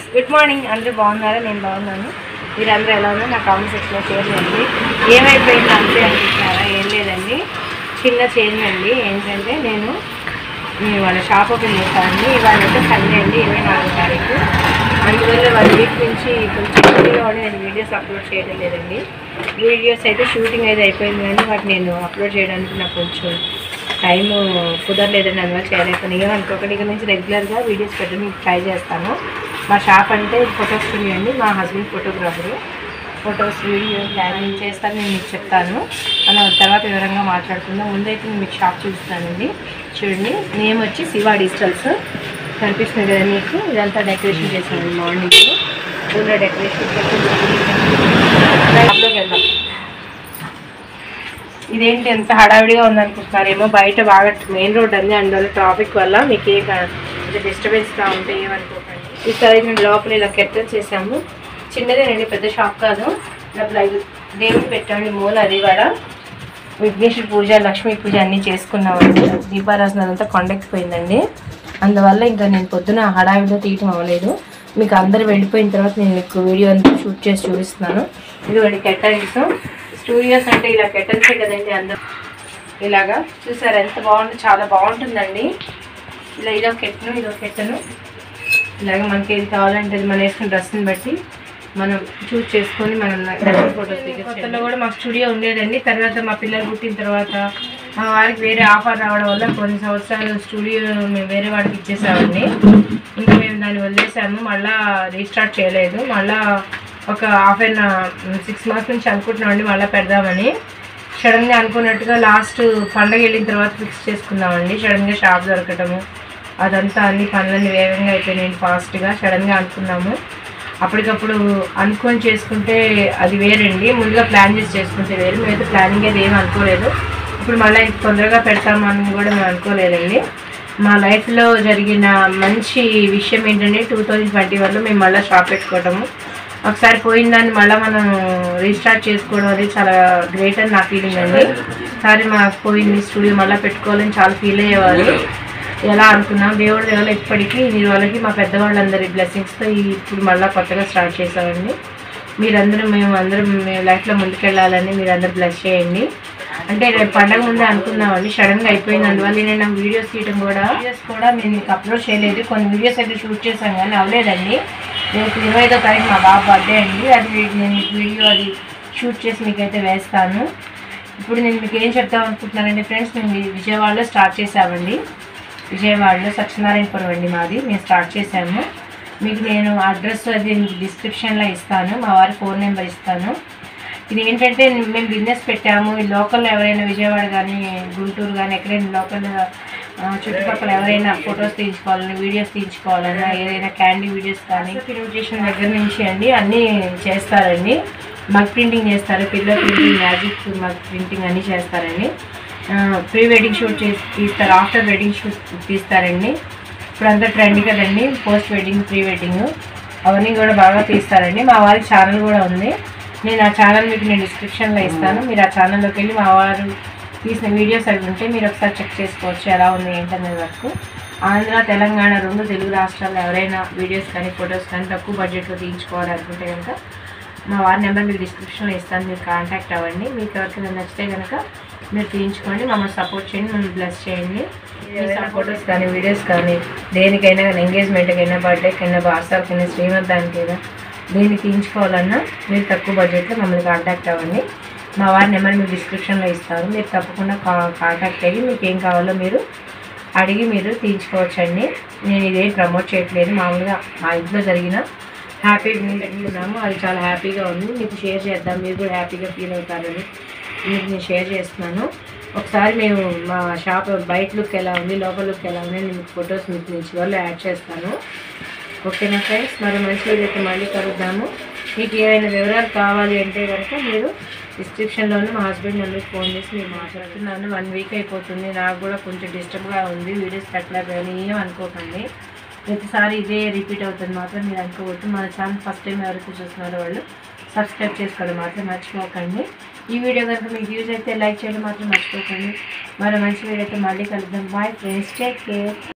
Good morning, అందరూ బాగున్నారా? నేను బాగున్నాను. మీరు అందరూ ఎలా ఉన్నారు? నా కామెంట్ సెక్షన్లో షేర్ చేయండి. ఏమైపోయింది అంతే అనుకుంటున్నారా? ఏం లేదండి, చిన్న చేంజ్ అండి. ఏంటంటే నేను వాళ్ళ షాప్ ఓపెన్ చేస్తానండి. ఇవాళ అయితే సండే అండి, 24వ తారీఖు. అందువల్ల 1 వీక్ నుంచి కొంచెం బిజీగా ఉండి నేను వీడియోస్ అప్లోడ్ చేయడం లేదండి. వీడియోస్ అయితే షూటింగ్ అయితే అయిపోయింది, కానీ వాటిని నేను అప్లోడ్ చేయడానికి నాకు కొంచెం టైము కుదరలేదండి. అందువల్ల చేయలేకపోయినా. ఏమనుకోకండి, ఇక్కడ నుంచి రెగ్యులర్గా వీడియోస్ పెట్టడానికి ట్రై చేస్తాను. మా షాప్ అంటే ఫోటో స్టూడియో అండి. మా husband photographer. Photos video planning చేస్తాను, నేను మీకు చెప్తాను. మనం తర్వాత వివరంగా మాట్లాడుకుందాం. ముందైతే నేను మీకు షాప్ చూపిస్తానండి. చూడండి, నేమ్ వచ్చి శివ డిజిటల్స్. కనిపిస్తుంది కదా మీకు? ఇదంతా డెకరేషన్ చేశాను మార్నింగ్. పూల డెకరేషన్ షాప్లోకి వెళ్దాం. ఇదేంటి ఎంత హడావిడిగా ఉందనుకుంటున్నారేమో. బయట బాగా మెయిన్ రోడ్ అండి, అందువల్ల ట్రాఫిక్ వల్ల మీకు ఏ డిస్టర్బెన్స్గా ఉంటే ఏమనుకోకండి. ఈసారి మేము లోపల ఇలా కెట్టెల్ చేసాము. చిన్నదేనండి, పెద్ద షాప్ కాదు. ఇలా దేవుడు పెట్టండి మూల. అది కూడా విఘ్నేశ్వర పూజ, లక్ష్మీ పూజ అన్నీ చేసుకున్నామండి. దీపారాధన అంతా కొండెక్కిపోయిందండి. అందువల్ల ఇంకా నేను పొద్దున హడావిడిలో తీయటం అవ్వలేదు. మీకు అందరు వెళ్ళిపోయిన తర్వాత నేను మీకు వీడియో అంతా షూట్ చేసి చూపిస్తున్నాను. ఇదిగోండి కెటల్స్. స్టూడియోస్ అంటే ఇలా కెటల్సే కదండి. అందరూ ఇలాగా చూసారు ఎంత బాగుంది, చాలా బాగుంటుందండి. ఇలా ఇదో కెట్టను ఇలాగ మనకి ఏది కావాలంటే అది మనం వేసుకున్న డ్రెస్ని బట్టి మనం చూస్ చేసుకొని మనం ఫోటోస్ దిగచ్చు. కొత్తలో కూడా మాకు స్టూడియో ఉండేదండి. తర్వాత మా పిల్లలు పుట్టిన తర్వాత మా వారికి వేరే ఆఫర్ రావడం వల్ల కొన్ని సంవత్సరాలు స్టూడియో మేము వేరే వాడికి ఇచ్చేసామండి. ఇంకా మేము దాన్ని వదిలేసాము, మళ్ళీ రీస్టార్ట్ చేయలేదు. మళ్ళీ ఒక 6 మంత్స్ నుంచి అనుకుంటున్నామండి మళ్ళీ పెడదామని. సడన్గా అనుకున్నట్టుగా లాస్ట్ పండగ వెళ్ళిన తర్వాత ఫిక్స్ చేసుకున్నామండి. సడన్గా షాప్ దొరకటము అదంతా అన్ని పనులన్నీ వేగంగా అయిపోయినాయి ఫాస్ట్గా. సడన్గా అనుకున్నాము. అప్పటికప్పుడు అనుకొని చేసుకుంటే అది వేరండి, ముందుగా ప్లాన్ చేసి చేసుకుంటే వేరు. మేమైతే ప్లానింగ్ అయితే ఏమి అనుకోలేదు. ఇప్పుడు మళ్ళీ తొందరగా పెడతామని కూడా మేము అనుకోలేదండి. మా లైఫ్లో జరిగిన మంచి విషయం ఏంటంటే 2021లో మేము మళ్ళీ షాప్ పెట్టుకోవటము. ఒకసారి పోయిన దాన్ని మళ్ళీ మనం రీస్టార్ట్ చేసుకోవడం అది చాలా గ్రేట్ అని నా ఫీలింగ్ అండి. ఒకసారి మాకు పోయింది స్టూడియో మళ్ళీ పెట్టుకోవాలని చాలా ఫీల్ అయ్యేవాళ్ళు. ఎలా అనుకున్నాం, దేవుడి దేవుళ్ళు ఇప్పటికీ మీరు వాళ్ళకి మా పెద్దవాళ్ళందరి బ్లెస్సింగ్స్తో ఇప్పుడు మళ్ళీ కొత్తగా స్టార్ట్ చేసామండి. మీరందరూ మేము లైఫ్లో ముందుకెళ్ళాలని మీరందరూ బ్లెస్ చేయండి. అంటే రేపు పండగ ముందే అనుకున్నామండి, సడన్గా అయిపోయింది. అందువల్ల నేను వీడియోస్ తీయడం కూడా మేము మీకు అప్లోడ్ చేయలేదు. కొన్ని వీడియోస్ అయితే షూట్ చేశాను కానీ అవ్వలేదండి. రేపు 25వ తారీఖు మా బాబు బర్త్డే అండి. అది నేను వీడియో అది షూట్ చేసి మీకైతే వేస్తాను. ఇప్పుడు నేను మీకు ఏం చెప్తాం అనుకుంటున్నానండి ఫ్రెండ్స్, మేము విజయవాడలో స్టార్ట్ చేసామండి. విజయవాడలో సత్యనారాయణపురం అండి మాది. మేము స్టార్ట్ చేసాము. మీకు నేను అడ్రస్ అది డిస్క్రిప్షన్లో ఇస్తాను, మా వారి ఫోన్ నెంబర్ ఇస్తాను. ఇది ఏంటంటే మేము బిజినెస్ పెట్టాము. ఈ లోకల్లో ఎవరైనా విజయవాడ కానీ గుంటూరు కానీ ఎక్కడైనా లోకల్ చుట్టుపక్కల ఎవరైనా ఫొటోస్ తీయించుకోవాలన్నా వీడియోస్ తీయించుకోవాలన్నా ఏదైనా క్యాండీ వీడియోస్ కానీ ఇన్విటేషన్ దగ్గర నుంచి అండి అన్నీ చేస్తారండి. మగ్ ప్రింటింగ్ చేస్తారు, pillar printing, magic mug printing అన్నీ చేస్తారండి. ప్రీ వెడ్డింగ్ షూట్ తీస్తారు, ఆఫ్టర్ వెడ్డింగ్ షూట్ తీస్తారండి. ఇప్పుడు అంతా ట్రెండ్ కదండి, పోస్ట్ వెడ్డింగ్ ప్రీ వెడ్డింగ్ అవన్నీ కూడా బాగా తీస్తారండి. మా వారికి ఛానల్ కూడా ఉంది. నేను ఆ ఛానల్ మీకు నేను డిస్క్రిప్షన్లో ఇస్తాను. మీరు ఆ ఛానల్లోకి వెళ్ళి మా వారు తీసిన వీడియోస్ అవి ఉంటే మీరు ఒకసారి చెక్ చేసుకోవచ్చు ఎలా ఉంది ఏంటనే వరకు. ఆంధ్ర తెలంగాణ 2 తెలుగు రాష్ట్రాల్లో ఎవరైనా వీడియోస్ కానీ ఫొటోస్ కానీ తక్కువ బడ్జెట్లో తీయించుకోవాలనుకుంటే కనుక మా వారి నెంబర్ మీకు డిస్క్రిప్షన్లో ఇస్తాను, మీరు కాంటాక్ట్ అవ్వండి. మీకు ఎవరికైనా నచ్చితే కనుక మీరు తీయించుకోండి, మమ్మల్ని సపోర్ట్ చేయండి, మమ్మల్ని బ్లెస్ చేయండి. ఫొటోస్ కానీ వీడియోస్ కానీ దేనికైనా ఎంగేజ్మెంట్కైనా బర్త్డేకైనా బార్సాలకైనా శ్రీమంతానికైనా దేన్ని తీయించుకోవాలన్నా మీరు తక్కువ బడ్జెట్లో మమ్మల్ని కాంటాక్ట్ అవ్వండి. మా వారి నెంబర్ మీకు డిస్క్రిప్షన్లో ఇస్తాను, మీరు తప్పకుండా కాంటాక్ట్ అయ్యి మీకు ఏం కావాలో మీరు అడిగి మీరు తీయించుకోవచ్చండి. నేను ఇదే ప్రమోట్ చేయట్లేదు, మామూలుగా మా ఇంట్లో జరిగిన హ్యాపీ పెట్టుకున్నాము. అది చాలా హ్యాపీగా ఉంది, మీకు షేర్ చేద్దాం, మీరు కూడా హ్యాపీగా ఫీల్ అవుతారని మీకు నేను షేర్ చేస్తున్నాను. ఒకసారి మేము మా షాప్ బయట లుక్ ఎలా ఉంది లోపల లుక్ ఎలా ఉంది నేను మీకు ఫొటోస్ మీకు నుంచి వాళ్ళు యాడ్ చేస్తాను. ఓకేనా ఫ్రెండ్స్, మరి మంచి వీడియోతో మళ్ళీ కలుద్దాము. మీకు ఏమైనా వివరాలు కావాలి అంటే కనుక మీరు డిస్క్రిప్షన్లోనే మా హస్బెండ్ నెంబర్కి ఫోన్ చేసి మీరు మాట్లాడుతున్నాను. 1 వీక్ అయిపోతుంది, నాకు కూడా కొంచెం డిస్టర్బ్గా ఉంది, వీడియోస్ పెట్టలేకపోయాను, ఏం అనుకోకండి. ప్రతిసారి ఇదే రిపీట్ అవుతుంది మాత్రం మీరు అనుకోవద్దు. మన ఛానల్ ఫస్ట్ టైం ఎవరైతే చూస్తున్నారో వాళ్ళు సబ్స్క్రైబ్ చేసుకోవడం మాత్రం మర్చిపోకండి. ఈ వీడియో కనుక మీకు యూజ్ అయితే లైక్ చేయడం మాత్రం మర్చిపోకండి. మరో మంచి వీడియోతో మళ్ళీ కలుద్దాం. Bye friends, take care.